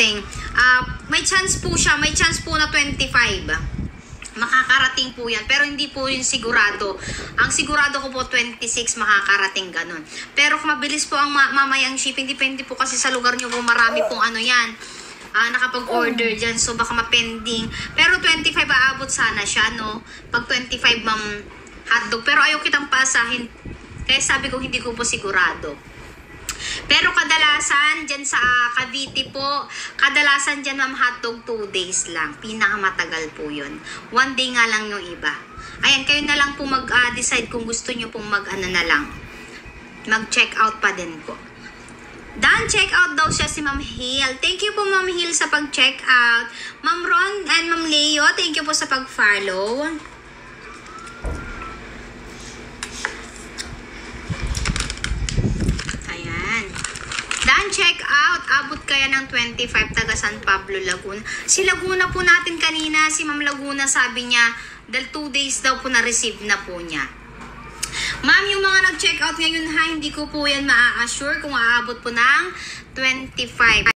makakarating. May chance po siya, may chance po na 25. Makakarating po yan, pero hindi po yun sigurado. Ang sigurado ko po 26 makakarating ganun. Pero kung mabilis po ang mamayang shipping, depende po kasi sa lugar nyo po, marami pong ano yan, nakapag-order dyan, so baka mapending. Pero 25 aabot sana siya, no? Pag 25 ma'am hotdog, pero ayaw kitang pasahin, kaya sabi ko hindi ko po sigurado. Pero kadalasan dyan sa Cavite po, kadalasan dyan ma'am hotdog 2 days lang. Pinakamatagal po yun. 1 day nga lang yung iba. Ayan, kayo na lang po mag-decide kung gusto nyo pong mag-ano na lang. Mag-check out pa din po. Dan, check out daw siya si Ma'am Hill. Thank you po Ma'am Hill sa pag-check out. Ma'am Ron and Ma'am Leo, thank you po sa pag-follow. Check out, abot kaya ng 25 taga San Pablo, Laguna. Si Laguna po natin kanina, si Ma'am Laguna sabi niya, dahil 2 days daw po na-receive na po niya. Ma'am, yung mga nag-check out ngayon ha, hindi ko po yan maa-assure kung aabot po ng 25.